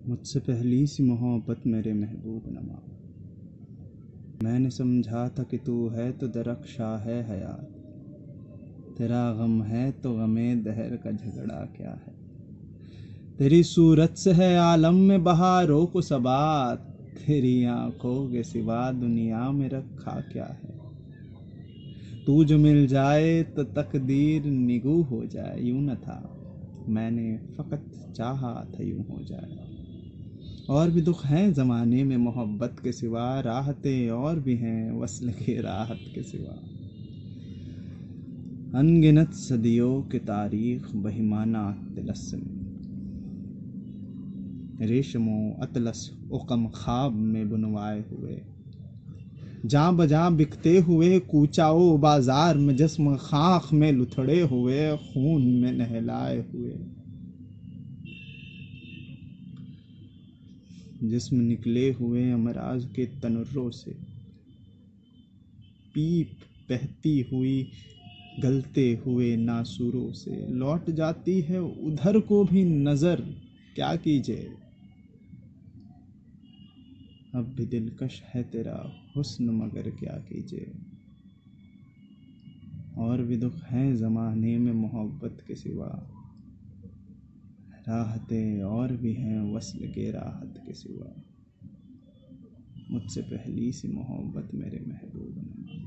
मुझसे पहली सी मोहब्बत मेरे महबूब नमा। मैंने समझा था कि तू है तो दरख्शा है हयात, तेरा गम है तो गमे दहर का झगड़ा क्या है। तेरी सूरत से है आलम में बहारों को सबात, तेरी आंखों के सिवा दुनिया में रखा क्या है। तू जो मिल जाए तो तकदीर निगू हो जाए, यूं न था मैंने फकत चाहा था यूं हो जाए। और भी दुख हैं ज़माने में मोहब्बत के सिवा, राहतें और भी हैं वस्ल के राहत के सिवा। अनगिनत सदियों की तारीख बहिमाना तिलस्म, रेशमो अतलस उकम ख्वाब में बुनवाए हुए। जहाँ बजां बिकते हुए कूचाओ बाजार में, जिस्म खाख में लुथड़े हुए खून में नहलाए हुए। जिस्म निकले हुए अमराज के तनुर्रों से, पीप बहती हुई गलते हुए नासूरों से। लौट जाती है उधर को भी नजर, क्या कीजिए अब भी दिलकश है तेरा हुस्न मगर क्या कीजिए। और भी दुख हैं ज़माने में मोहब्बत के सिवा, राहतें और भी हैं वस्ल के राहत के सिवा। मुझसे पहली सी मोहब्बत मेरे महबूब ने।